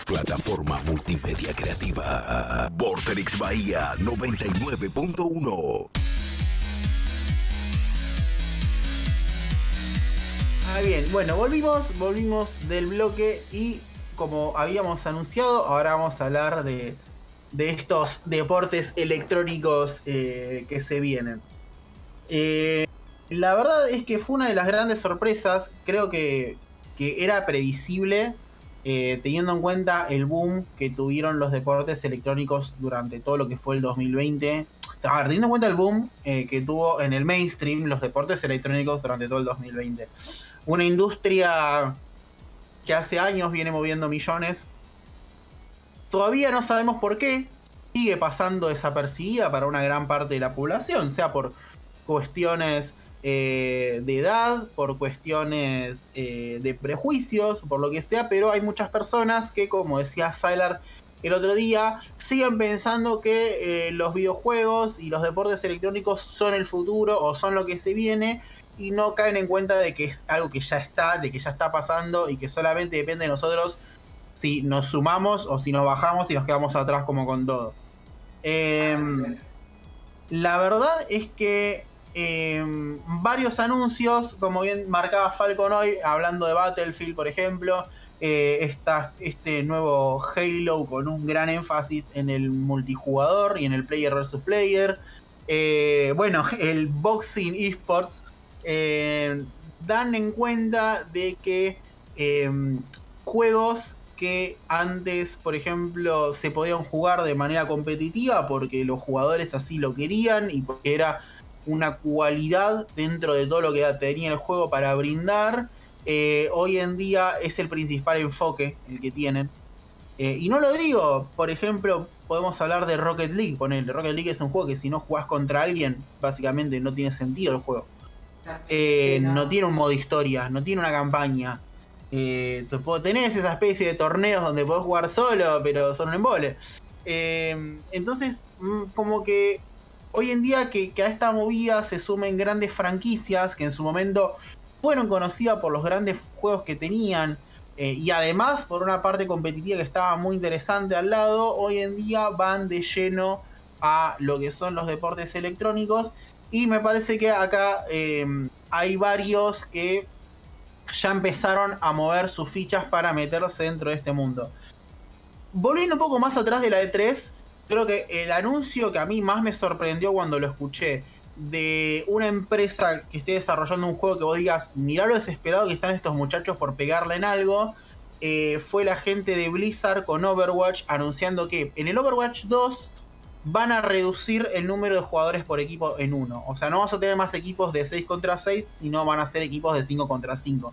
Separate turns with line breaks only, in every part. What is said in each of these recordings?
Plataforma multimedia creativa. Vorterix Bahía 99.1.
Bien, bueno, volvimos del bloque y como habíamos anunciado, ahora vamos a hablar de estos deportes electrónicos que se vienen. La verdad es que fue una de las grandes sorpresas, creo que era previsible, teniendo en cuenta el boom que tuvieron los deportes electrónicos durante todo lo que fue el 2020. A ver, teniendo en cuenta el boom que tuvo en el mainstream los deportes electrónicos durante todo el 2020. Una industria que hace años viene moviendo millones. Todavía no sabemos por qué. Sigue pasando desapercibida para una gran parte de la población, sea por cuestiones de edad, por cuestiones de prejuicios, por lo que sea, pero hay muchas personas que, como decía Sylar el otro día, siguen pensando que los videojuegos y los deportes electrónicos son el futuro o son lo que se viene, y no caen en cuenta de que es algo que ya está, de que ya está pasando y que solamente depende de nosotros si nos sumamos o si nos bajamos y nos quedamos atrás como con todo. La verdad es que varios anuncios, como bien marcaba Falcon hoy, hablando de Battlefield, por ejemplo, este nuevo Halo con un gran énfasis en el multijugador y en el player versus player. Bueno, el Boxing Esports dan en cuenta de que juegos que antes, por ejemplo, se podían jugar de manera competitiva porque los jugadores así lo querían y porque era una cualidad dentro de todo lo que tenía el juego para brindar, hoy en día es el principal enfoque el que tienen. Y no lo digo, por ejemplo, podemos hablar de Rocket League. Ponele, Rocket League es un juego que si no jugás contra alguien, básicamente no tiene sentido el juego. No tiene un modo historia, no tiene una campaña. Tenés esa especie de torneos donde podés jugar solo, pero son un embole. Entonces, como que hoy en día que a esta movida se sumen grandes franquicias que en su momento fueron conocidas por los grandes juegos que tenían, y además por una parte competitiva que estaba muy interesante al lado, hoy en día van de lleno a lo que son los deportes electrónicos. Y me parece que acá hay varios que ya empezaron a mover sus fichas para meterse dentro de este mundo. Volviendo un poco más atrás de la E3, creo que el anuncio que a mí más me sorprendió cuando lo escuché, de una empresa que esté desarrollando un juego que vos digas, mirá lo desesperado que están estos muchachos por pegarle en algo, fue la gente de Blizzard con Overwatch anunciando que en el Overwatch 2 van a reducir el número de jugadores por equipo en 1. O sea, no vamos a tener más equipos de 6 contra 6, sino van a ser equipos de 5 contra 5.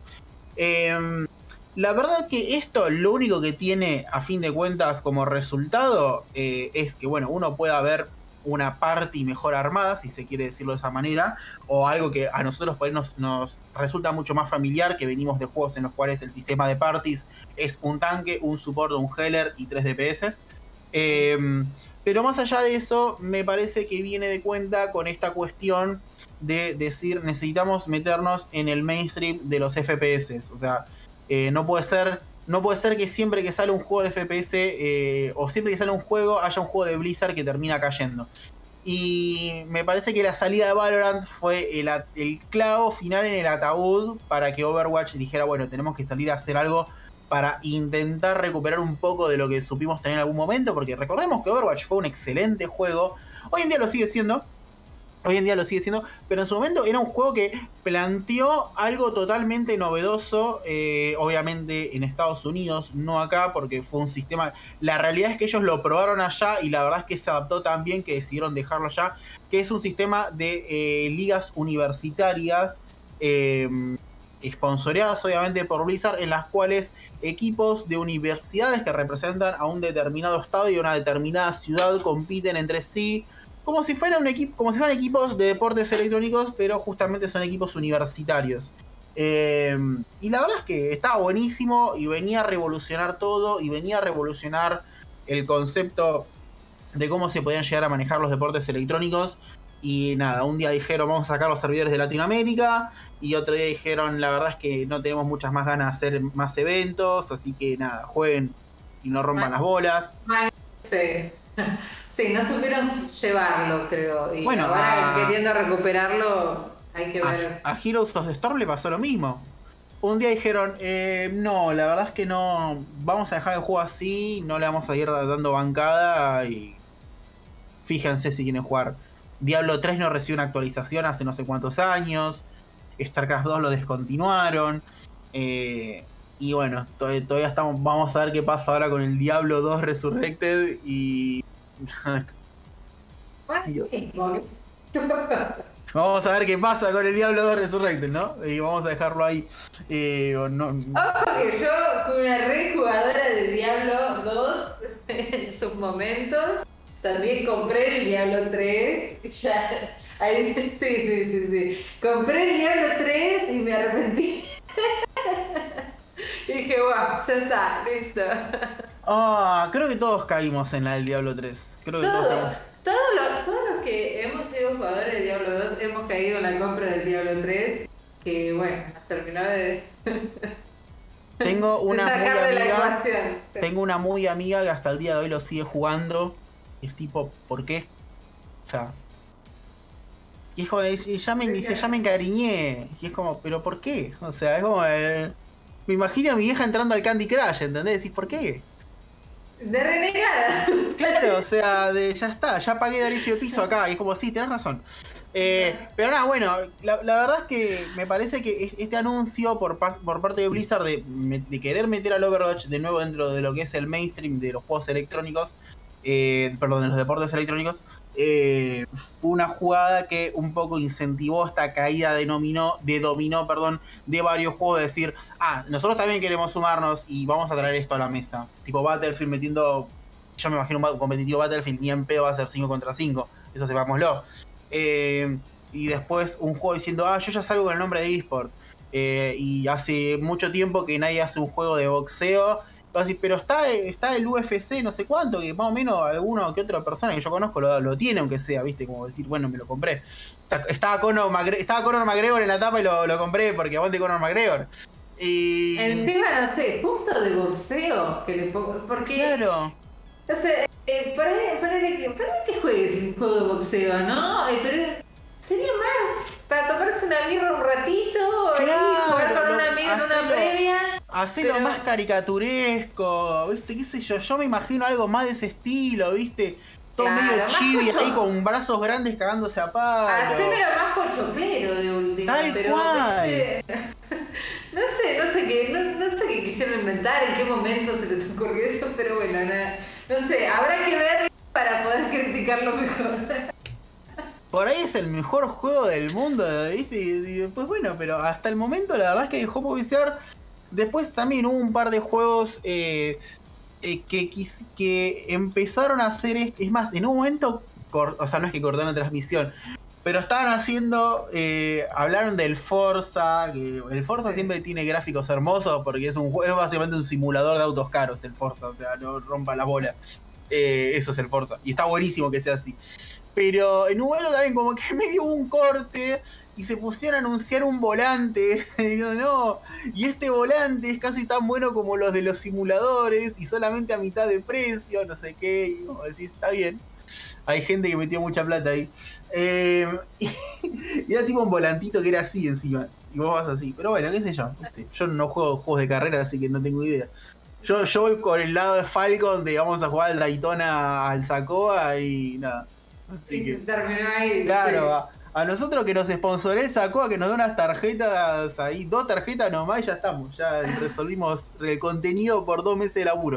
La verdad que esto lo único que tiene a fin de cuentas como resultado es que, bueno, uno pueda ver una party mejor armada, si se quiere decirlo de esa manera, o algo que a nosotros por ahí nos resulta mucho más familiar, que venimos de juegos en los cuales el sistema de parties es un tanque, un support, un healer y 3 DPS. Pero más allá de eso, me parece que viene de cuenta con esta cuestión de decir, necesitamos meternos en el mainstream de los FPS. O sea, no puede ser que siempre que sale un juego de FPS, o siempre que sale un juego, haya un juego de Blizzard que termina cayendo. Y me parece que la salida de Valorant fue el clavo final en el ataúd para que Overwatch dijera, bueno, tenemos que salir a hacer algo para intentar recuperar un poco de lo que supimos tener en algún momento, porque recordemos que Overwatch fue un excelente juego. Hoy en día lo sigue siendo, pero en su momento era un juego que planteó algo totalmente novedoso, obviamente en Estados Unidos, no acá, porque fue un sistema. La realidad es que ellos lo probaron allá y la verdad es que se adaptó tan bien que decidieron dejarlo allá, que es un sistema de ligas universitarias, sponsoreadas obviamente por Blizzard, en las cuales equipos de universidades que representan a un determinado estado y una determinada ciudad compiten entre sí, como si fueran equipos de deportes electrónicos, pero justamente son equipos universitarios. Y la verdad es que estaba buenísimo y venía a revolucionar todo, y venía a revolucionar el concepto de cómo se podían llegar a manejar los deportes electrónicos. Y nada, un día dijeron vamos a sacar los servidores de Latinoamérica, y otro día dijeron la verdad es que no tenemos muchas más ganas de hacer más eventos, así que nada, jueguen y no rompan las bolas.
Sí. Sí, no supieron llevarlo, creo. Y
Bueno,
ahora queriendo recuperarlo, hay que ver.
A Heroes of the Storm le pasó lo mismo. Un día dijeron, no, la verdad es que no, vamos a dejar el juego así, no le vamos a ir dando bancada y fíjense si quieren jugar. Diablo 3 no recibió una actualización hace no sé cuántos años, StarCraft 2 lo descontinuaron, y bueno, todavía estamos, vamos a ver qué pasa ahora con el Diablo 2 Resurrected y... Vamos a ver qué pasa con el Diablo 2 Resurrected, ¿no? Y vamos a dejarlo ahí.
Ojo que yo fui una re jugadora de Diablo 2 en sus momentos. También compré el Diablo 3. Ya, ahí, sí. Compré el Diablo 3 y me arrepentí. Y dije, wow, ya está, listo.
Creo que todos caímos en la del Diablo 3. Creo que todos caímos.
Todos los que hemos sido jugadores de Diablo 2 hemos caído en la compra del Diablo 3, que bueno, nos terminó de...
Tengo una
de
muy
sacar de la
amiga.
ecuación.
Tengo una muy amiga que hasta el día de hoy lo sigue jugando. Y es tipo, ¿por qué? O sea. Y es como, ya me encariñé. Y es como, ¿pero por qué? O sea, es como. Me imagino a mi vieja entrando al Candy Crush, ¿entendés? Decís, ¿por qué?
De renegada.
Claro, o sea, ya está, ya pagué derecho de piso acá. Y es como, sí, tenés razón. Pero nada, bueno, la verdad es que me parece que este anuncio por parte de Blizzard de querer meter al Overwatch de nuevo dentro de lo que es el mainstream de los juegos electrónicos, perdón, de los deportes electrónicos, fue una jugada que un poco incentivó esta caída de dominó, de varios juegos, de decir, nosotros también queremos sumarnos y vamos a traer esto a la mesa. Tipo Battlefield metiendo, yo me imagino un competitivo Battlefield, ni en pedo va a ser 5 contra 5, eso sepámoslo. Y después un juego diciendo, yo ya salgo con el nombre de eSport. Y hace mucho tiempo que nadie hace un juego de boxeo. Así, pero está el UFC no sé cuánto, que más o menos alguno que otra persona que yo conozco lo tiene, aunque sea, ¿viste? Como decir, bueno, me lo compré. Estaba Conor McGregor en la tapa y lo compré porque aguante Conor McGregor. Y...
El tema, no sé, justo de boxeo, que le pongo, porque...
Claro.
O sea, ponele que juegues un juego de boxeo, ¿no? Pero sería más para tomarse una birra un ratito, jugar con un amigo en una previa.
Hacerlo más caricaturesco, ¿viste? ¿Qué sé yo? Yo me imagino algo más de ese estilo, ¿viste? Todo medio chibi ahí con brazos grandes cagándose a palo.
Hacémelo más pochoclero de última, pero
cual.
No sé qué quisieron inventar, en qué momento se les ocurrió eso, pero bueno, no sé, habrá que ver para poder criticarlo mejor.
Por ahí es el mejor juego del mundo, ¿viste? Y pues bueno, pero hasta el momento la verdad es que dejó publicar. Después también hubo un par de juegos que empezaron a hacer... Es más, en un momento, o sea, no es que cortaron la transmisión, pero estaban haciendo... hablaron del Forza, que el Forza siempre tiene gráficos hermosos porque es básicamente un simulador de autos caros el Forza, o sea, no rompa la bola. Eso es el Forza, y está buenísimo que sea así. Pero en un momento también como que medio hubo un corte y se pusieron a anunciar un volante diciendo, no, y este volante es casi tan bueno como los de los simuladores y solamente a mitad de precio, no sé qué, y como decís, está bien, hay gente que metió mucha plata ahí, y era tipo un volantito que era así encima y vos vas así, pero bueno, qué sé yo no juego juegos de carrera, así que no tengo idea. Yo voy por el lado de Falcon, de vamos a jugar al Daytona, al Sacoa y nada. Así que
terminó ahí.
claro, sí. A nosotros que nos sponsoré el Sacoa, que nos da unas tarjetas ahí, 2 tarjetas nomás y ya estamos. Ya resolvimos el contenido por 2 meses de laburo.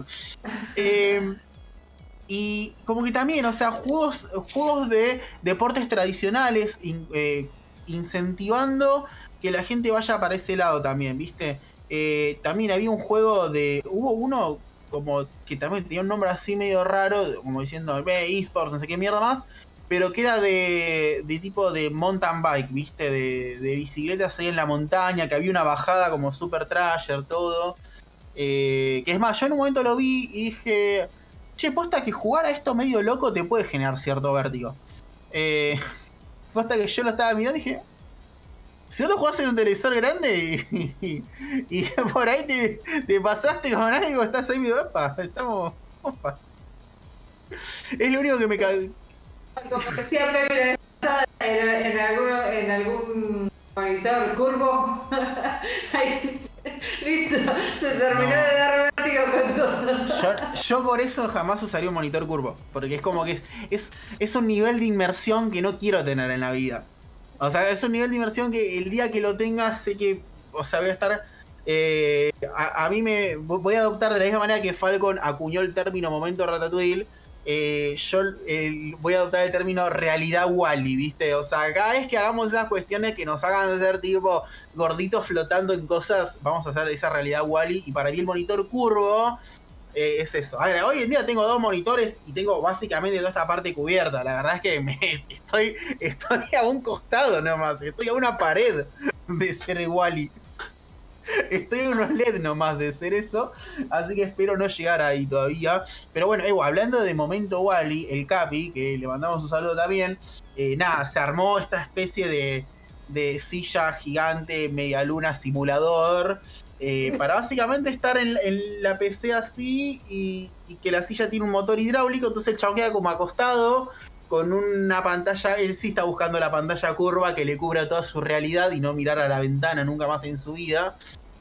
Y como que también, o sea, juegos de deportes tradicionales, incentivando que la gente vaya para ese lado también, ¿viste? También había un juego hubo uno como que también tenía un nombre así medio raro, como diciendo eSports, no sé qué mierda más, pero que era de tipo de mountain bike, ¿viste? De bicicletas ahí en la montaña, que había una bajada como super trasher, todo. Que es más, yo en un momento lo vi y dije, che, posta que jugar a esto medio loco te puede generar cierto vértigo. Posta que yo lo estaba mirando y dije, Si no lo jugás en un televisor grande y por ahí te pasaste con algo, estás ahí, opa, estamos. Opa. Es lo único que me cae.
Como decía Pepe en algún monitor curvo. Ahí sí. Listo, se terminó de dar vértigo con todo.
Yo por eso jamás usaría un monitor curvo. Porque es como que es un nivel de inmersión que no quiero tener en la vida. O sea, es un nivel de inmersión que el día que lo tenga sé que, o sea, voy a estar... a mí me voy a adoptar de la misma manera que Falcon acuñó el término momento Ratatouille. Yo voy a adoptar el término realidad Wall-E, ¿viste? O sea, cada vez que hagamos esas cuestiones que nos hagan ser tipo gorditos flotando en cosas, vamos a hacer esa realidad Wall-E. Y para mí el monitor curvo es eso. A ver, hoy en día tengo 2 monitores y tengo básicamente toda esta parte cubierta. La verdad es que estoy a un costado nomás, estoy a una pared de ser Wall-E. Estoy en unos LED nomás de ser eso, así que espero no llegar ahí todavía. Pero bueno, hablando de momento Wall-E, el Capi, que le mandamos un saludo también, nada, se armó esta especie de silla gigante, medialuna simulador, para básicamente estar en la PC así y que la silla tiene un motor hidráulico, entonces el chabón queda como acostado con una pantalla, él sí está buscando la pantalla curva que le cubra toda su realidad y no mirar a la ventana nunca más en su vida.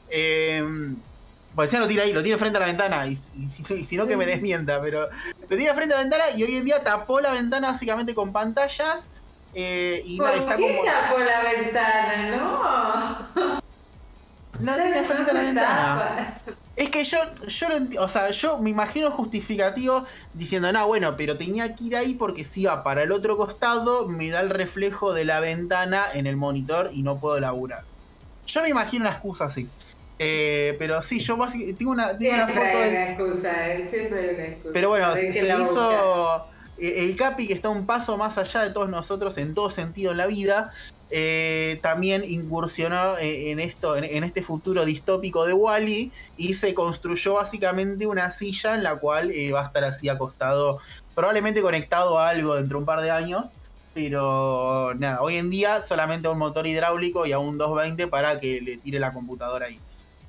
Pues ya lo tiene ahí, lo tiene frente a la ventana y si no que me desmienta, pero lo tiene frente a la ventana y hoy en día tapó la ventana básicamente con pantallas y
¿Por
está
qué
como...
tapó la ventana? No.
La tiene frente a la ventana.
Tapa.
Es que yo lo entiendo, o sea, yo me imagino justificativo diciendo, no, bueno, pero tenía que ir ahí porque si va para el otro costado me da el reflejo de la ventana en el monitor y no puedo laburar. Yo me imagino una excusa así. Pero sí, yo tengo una foto
Siempre hay una excusa, siempre hay una excusa.
Pero bueno,
se
se hizo el Capi, que está un paso más allá de todos nosotros en todo sentido en la vida. También incursionó en este futuro distópico de Wall-E y se construyó básicamente una silla en la cual va a estar así acostado, probablemente conectado a algo dentro de un par de años, pero nada, hoy en día solamente a un motor hidráulico y a un 220 para que le tire la computadora ahí.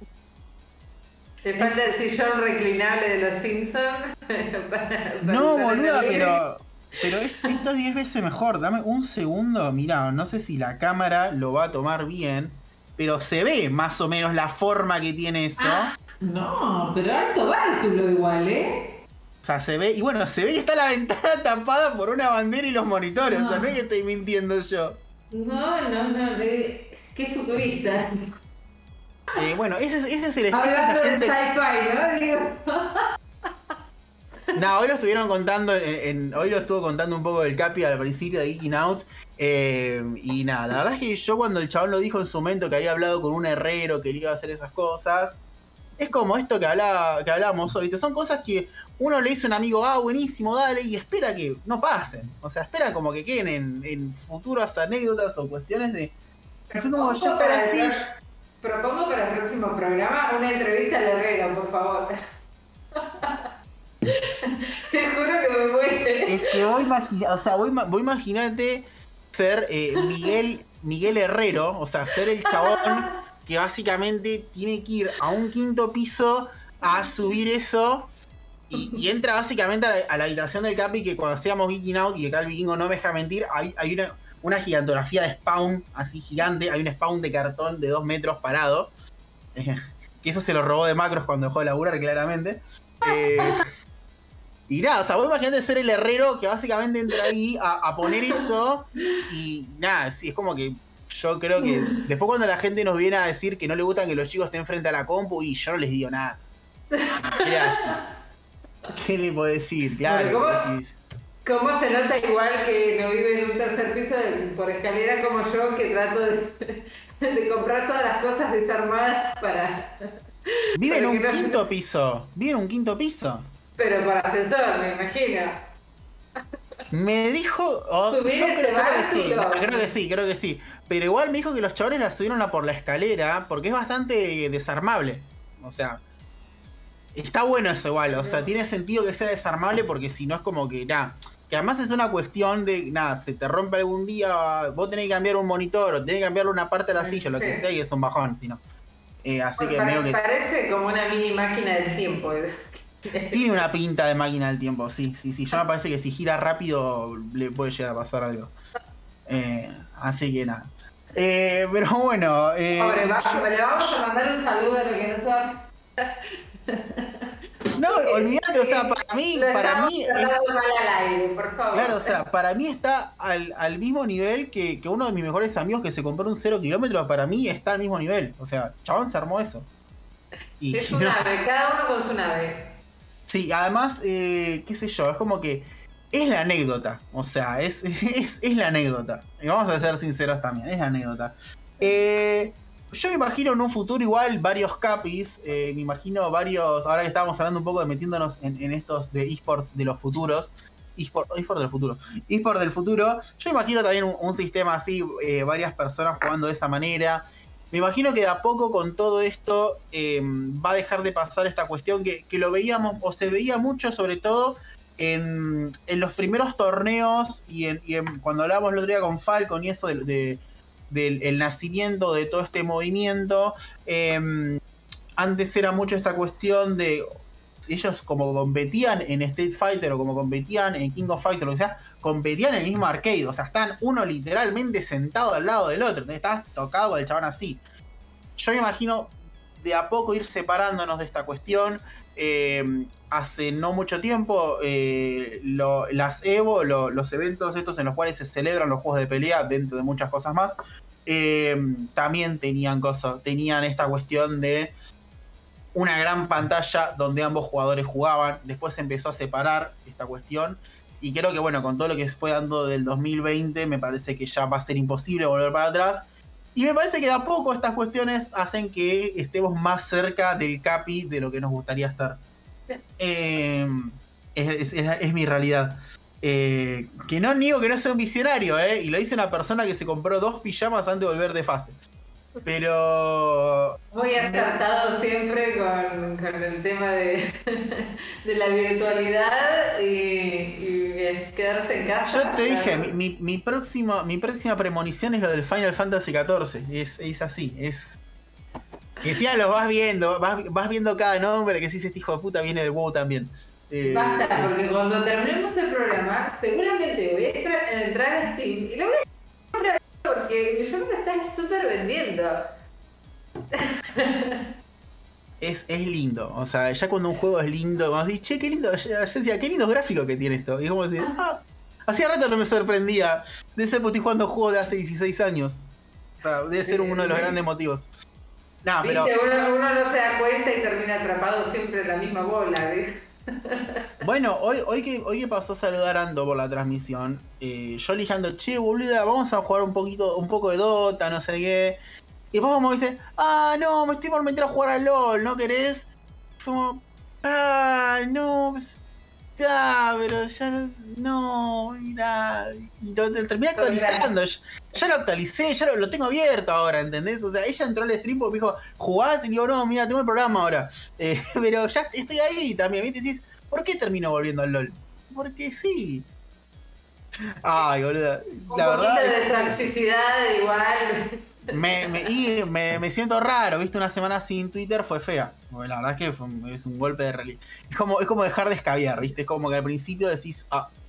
¿Te falta el sillón reclinable de los Simpsons?
No, boluda, pero esto es 10 veces mejor. Dame un segundo. Mirá, no sé si la cámara lo va a tomar bien, pero se ve más o menos la forma que tiene eso.
No, pero harto bártulo igual,
O sea, se ve, y bueno, se ve que está la ventana tapada por una bandera y los monitores. No. O sea, no es que estoy mintiendo yo.
No, qué futurista.
Bueno, ese es el
hablando de sci-fi, ¿no? Digo.
No, hoy lo estuvieron contando, hoy lo estuvo contando un poco del Capi al principio de Geeking Out. Y nada, la verdad es que yo cuando el chabón lo dijo en su momento que había hablado con un herrero que le iba a hacer esas cosas, es como esto que hablábamos hoy, ¿viste? Son cosas que uno le dice a un amigo, buenísimo, dale, y espera que no pasen. O sea, espera como que queden en futuras anécdotas o cuestiones de... Fue como ya estar así.
Propongo para el próximo programa una entrevista al herrero, por favor. Te juro que me muere.
Es que vos imaginate ser Miguel Herrero, o sea, ser el chabón que básicamente tiene que ir a un 5.º piso a subir eso y entra básicamente a la habitación del Capi, que cuando hacíamos Geeking Out, y acá el vikingo no me deja mentir, hay una gigantografía de Spawn, así gigante, hay un Spawn de cartón de 2 metros parado, que eso se lo robó de Macros cuando dejó de laburar, claramente. Y nada, o sea, vos imaginate ser el herrero que básicamente entra ahí a poner eso y nada, sí, es como que yo creo que después cuando la gente nos viene a decir que no le gusta que los chicos estén frente a la compu y yo no les digo nada. ¿Qué le puedo decir? Claro.
Bueno, ¿cómo se nota igual que no vive en un tercer piso por escalera como yo, que trato de comprar todas las cosas desarmadas para...
Vive en un 5.º piso. Vive en un 5.º piso.
Pero por ascensor, me imagino.
Me dijo... Creo que sí. Pero igual me dijo que los chavales la subieron por la escalera porque es bastante desarmable. O sea... Está bueno eso igual, o sea, tiene sentido que sea desarmable porque si no es como que, que además es una cuestión de, nada, se te rompe algún día, vos tenés que cambiar un monitor o tenés que cambiarle una parte de la silla, lo que sea, y es un bajón, si no. Así que medio que...
Parece como una mini máquina del tiempo.
Tiene una pinta de máquina del tiempo, sí. Ya me parece que si gira rápido le puede llegar a pasar algo. Así que nada. Pero bueno.
Pobre, le vamos a mandar un saludo a lo que no sabe.
No, olvídate, o sea, para mí es,
mal al aire, por favor.
Claro, o sea, para mí está al mismo nivel que uno de mis mejores amigos que se compró un 0 kilómetros, para mí está al mismo nivel. O sea, chabón se armó eso.
Y es su nave, cada uno con su nave.
Sí, además, qué sé yo, es como que es la anécdota. O sea, es la anécdota. Y vamos a ser sinceros también, es la anécdota. Yo me imagino en un futuro igual varios capis, me imagino varios, ahora que estábamos hablando un poco de metiéndonos en estos de esports de los futuros, esports del futuro, yo me imagino también un sistema así, varias personas jugando de esa manera. Me imagino que de a poco con todo esto va a dejar de pasar esta cuestión que lo veíamos, o se veía mucho sobre todo en los primeros torneos y cuando hablábamos el otro día con Falcon y eso del nacimiento de todo este movimiento. Antes era mucho esta cuestión de ellos como competían en Street Fighter o como competían en King of Fighters, lo que sea, competían en el mismo arcade, o sea, están uno literalmente sentado al lado del otro, estás tocado con el chabón así. Yo me imagino de a poco ir separándonos de esta cuestión. Hace no mucho tiempo las Evo, los eventos estos en los cuales se celebran los juegos de pelea, dentro de muchas cosas más, también tenían esta cuestión de una gran pantalla donde ambos jugadores jugaban. Después se empezó a separar esta cuestión y creo que bueno, con todo lo que fue dando del 2020 me parece que ya va a ser imposible volver para atrás. Y me parece que de a poco estas cuestiones hacen que estemos más cerca del Capi de lo que nos gustaría estar. Es mi realidad. Que no niego que no sea un visionario, y lo dice una persona que se compró 2 pijamas antes de volver de fase. Pero...
Muy acertado siempre con el tema de la virtualidad y quedarse en casa.
Yo te dije, mi próxima premonición es lo del Final Fantasy XIV. Es así, es... Que si ya los vas viendo, vas viendo cada nombre, que si este hijo de puta viene del WoW también.
Basta, porque cuando terminemos de programar, seguramente voy a entrar a Steam y lo voy a comprar porque yo me lo está súper vendiendo.
Es lindo, o sea, ya cuando un juego es lindo, cuando decís, che, qué lindo, yo decía, qué lindo gráfico que tiene esto. Y como decir, hacía rato no me sorprendía. Debe ser porque estoy jugando juegos de hace 16 años. O sea, debe ser uno de los grandes motivos. No,
¿viste? Pero... uno no se da cuenta y termina atrapado siempre en la misma bola, ¿ves?
Bueno, hoy que pasó a saludar a Ando por la transmisión, yo le dije, che, boluda, vamos a jugar un poco de Dota, no sé qué. Y después como dice, no, me estoy por meter a jugar al LOL, ¿no querés? Como, no, pues, pero ya no, mira. Y lo terminé actualizando. Ya lo actualicé, ya lo tengo abierto ahora, ¿entendés? O sea, ella entró al stream porque me dijo, ¿jugás? Y digo, no, mira, tengo el programa ahora. Pero ya estoy ahí también, ¿viste? Y decís, ¿por qué termino volviendo al LOL? Porque sí. Ay, boluda. La
un
verdad.
poquito de toxicidad igual.
Me siento raro, ¿viste? Una semana sin Twitter fue fea. Porque la verdad es que es un golpe de realidad. Es como dejar de escabiar, ¿viste? Es como que al principio decís,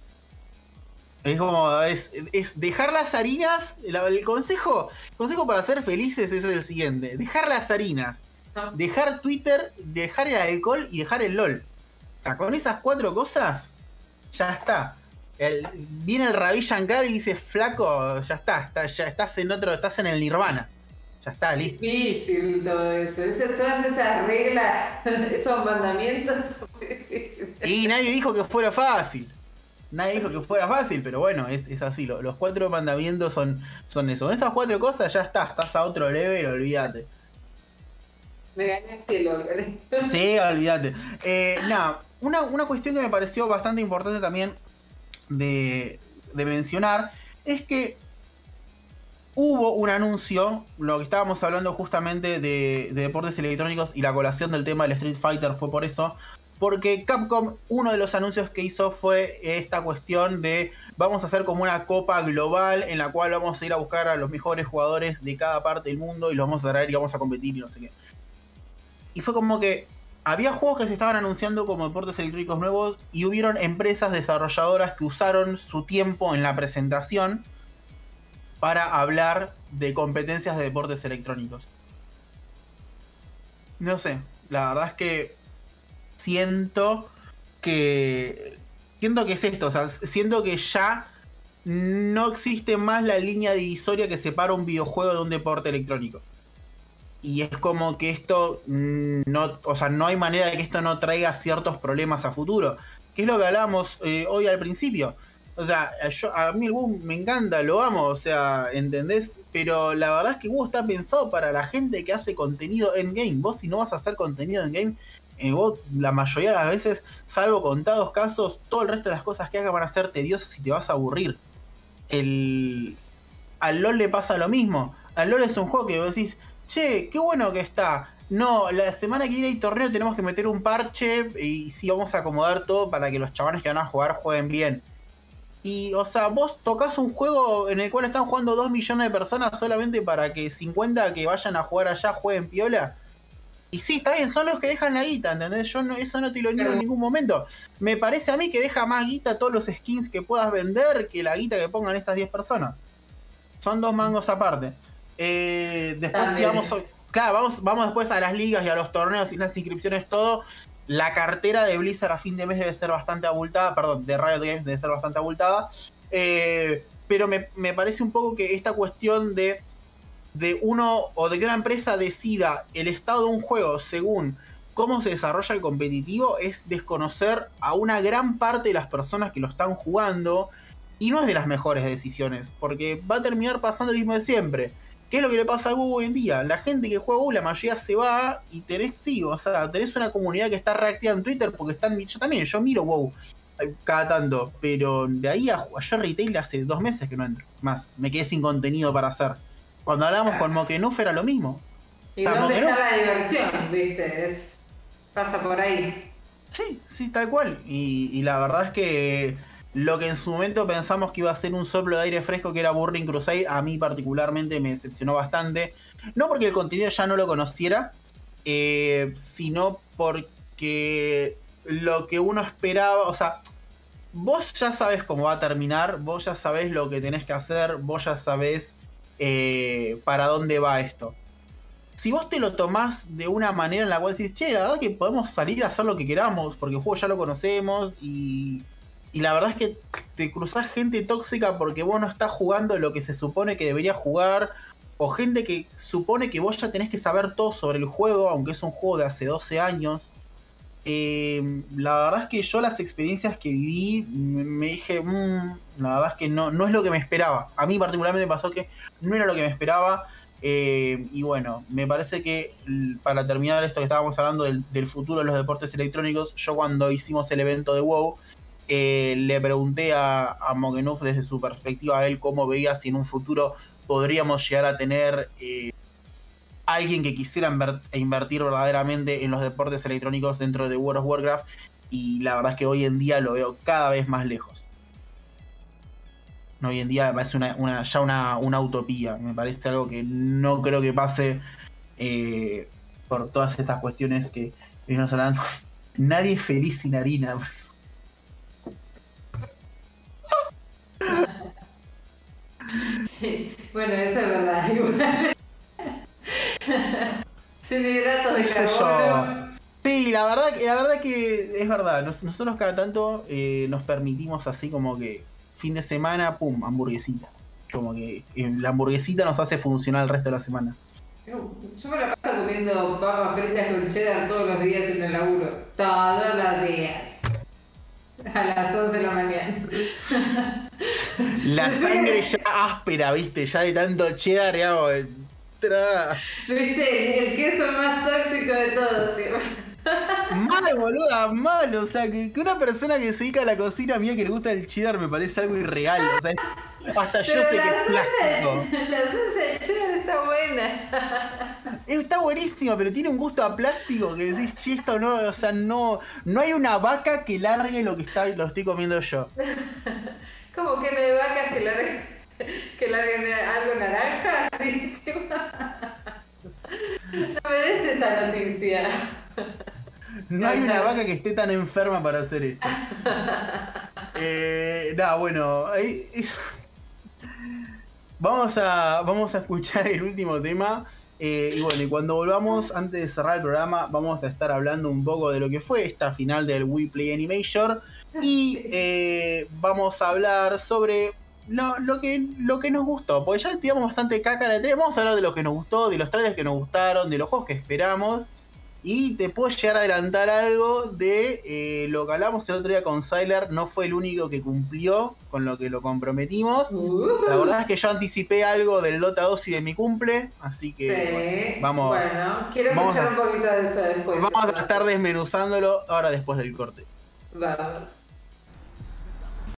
es como, es dejar las harinas. El consejo para ser felices es el siguiente: dejar las harinas, dejar Twitter, dejar el alcohol y dejar el LOL. O sea, con esas 4 cosas, ya está. Viene el Ravi Shankar y dice, flaco, ya estás en el nirvana. Ya está, listo.
Difícil todo eso. Todas esas reglas, esos mandamientos son difíciles.
Y nadie dijo que fuera fácil. Pero bueno, es así. Los 4 mandamientos son eso. Con esas 4 cosas ya estás a otro level, olvídate.
Me gané el cielo.
Sí, olvídate. Una cuestión que me pareció bastante importante también de mencionar es que hubo un anuncio, lo que estábamos hablando justamente de deportes electrónicos y la colación del tema del Street Fighter fue por eso. Porque Capcom, uno de los anuncios que hizo fue esta cuestión de vamos a hacer como una copa global en la cual vamos a ir a buscar a los mejores jugadores de cada parte del mundo y los vamos a traer y vamos a competir y no sé qué. Y fue como que había juegos que se estaban anunciando como deportes electrónicos nuevos y hubieron empresas desarrolladoras que usaron su tiempo en la presentación para hablar de competencias de deportes electrónicos. No sé, la verdad es que siento que es esto, o sea, siento que ya no existe más la línea divisoria que separa un videojuego de un deporte electrónico. Y es como que esto no, o sea, no hay manera de que esto no traiga ciertos problemas a futuro. Que es lo que hablábamos hoy al principio. O sea, a mí el WoW me encanta, lo amo, o sea, ¿entendés? Pero la verdad es que WoW está pensado para la gente que hace contenido endgame. Vos si no vas a hacer contenido endgame, vos la mayoría de las veces, salvo contados casos, todo el resto de las cosas que hagas van a ser tediosas y te vas a aburrir. Al LoL le pasa lo mismo. Al LoL es un juego que vos decís, che, qué bueno que está. No, la semana que viene hay torneo, tenemos que meter un parche y sí, vamos a acomodar todo para que los chavales que van a jugar jueguen bien. Y, o sea, vos tocas un juego en el cual están jugando 2 millones de personas solamente para que 50 que vayan a jugar allá jueguen piola. Y sí, está bien, son los que dejan la guita, ¿entendés? Yo no, eso no te lo niego en ningún momento. Me parece a mí que deja más guita todos los skins que puedas vender que la guita que pongan estas 10 personas. Son 2 mangos aparte. Después, si vamos... Claro, vamos después a las ligas y a los torneos y las inscripciones, todo. La cartera de Blizzard a fin de mes debe ser bastante abultada. Perdón, de Riot Games debe ser bastante abultada. Pero me parece un poco que esta cuestión de uno o de que una empresa decida el estado de un juego según cómo se desarrolla el competitivo es desconocer a una gran parte de las personas que lo están jugando y no es de las mejores decisiones porque va a terminar pasando lo mismo de siempre. ¿Qué es lo que le pasa al WoW hoy en día? La gente que juega WoW, la mayoría se va y tenés una comunidad que está reactiva en Twitter porque están... Yo miro WoW cada tanto, pero de ahí a yo retail hace 2 meses que no entro más. Me quedé sin contenido para hacer. Cuando hablábamos con Mokenuf era lo mismo.
¿Y dónde está la diversión, viste? Pasa por ahí.
Sí, tal cual. Y la verdad es que lo que en su momento pensamos que iba a ser un soplo de aire fresco que era Burning Crusade, a mí particularmente me decepcionó bastante. No porque el contenido ya no lo conociera, sino porque lo que uno esperaba, o sea, vos ya sabés cómo va a terminar, vos ya sabés lo que tenés que hacer, vos ya sabés para dónde va esto. Si vos te lo tomás de una manera en la cual decís, che, la verdad que podemos salir a hacer lo que queramos, porque el juego ya lo conocemos y la verdad es que te cruzás gente tóxica porque vos no estás jugando lo que se supone que deberías jugar, o gente que supone que vos ya tenés que saber todo sobre el juego, aunque es un juego de hace 12 años. La verdad es que yo las experiencias que viví me dije, la verdad es que no es lo que me esperaba. A mí particularmente me pasó que no era lo que me esperaba. Y bueno, me parece que para terminar esto que estábamos hablando del futuro de los deportes electrónicos, yo cuando hicimos el evento de WoW, le pregunté a Mokenuf desde su perspectiva a él cómo veía si en un futuro podríamos llegar a tener alguien que quisiera invertir verdaderamente en los deportes electrónicos dentro de World of Warcraft, y la verdad es que hoy en día lo veo cada vez más lejos. Hoy en día me parece ya una utopía, me parece algo que no creo que pase por todas estas cuestiones que venimos hablando. Nadie es feliz sin harina.
Bueno, eso es verdad, igual. Sin hidratos de carbono.
Sí, la verdad que es verdad. Nosotros cada tanto nos permitimos así como que fin de semana, pum, hamburguesita. Como que la hamburguesita nos hace funcionar el resto de la semana.
Yo me la paso comiendo papas fritas con cheddar todos los días en el laburo. Todos los días. A las 11 de la mañana.
La sangre ya áspera, viste, ya de tanto cheddar, digamos.
Viste, el queso más tóxico de todos, tío.
Mal, boluda, mal. O sea, que una persona que se dedica a la cocina mía que le gusta el cheddar me parece algo irreal. O sea, hasta yo sé que es plástico.
La salsa de cheddar está buena.
Está buenísima, pero tiene un gusto a plástico que decís, che, esto no, o sea, no hay una vaca que largue lo estoy comiendo yo.
Como que no hay vacas que larguen algo naranja. ¿Sí? No me des esa noticia.
No hay una vaca que esté tan enferma para hacer esto. Bueno, vamos a escuchar el último tema. Y bueno, y cuando volvamos, antes de cerrar el programa, vamos a estar hablando un poco de lo que fue esta final del We Play Animation. Y vamos a hablar sobre lo que nos gustó. Porque ya tiramos bastante caca en la tele. Vamos a hablar de lo que nos gustó, de los trailers que nos gustaron, de los juegos que esperamos. Y te puedo llegar a adelantar algo de lo que hablamos el otro día con Sylar. No fue el único que cumplió con lo que lo comprometimos. La verdad es que yo anticipé algo del Dota 2 y de mi cumple. Así que
sí.
vamos.
Bueno, quiero escuchar un poquito de eso después.
Vamos a estar desmenuzándolo ahora después del corte.
Vamos.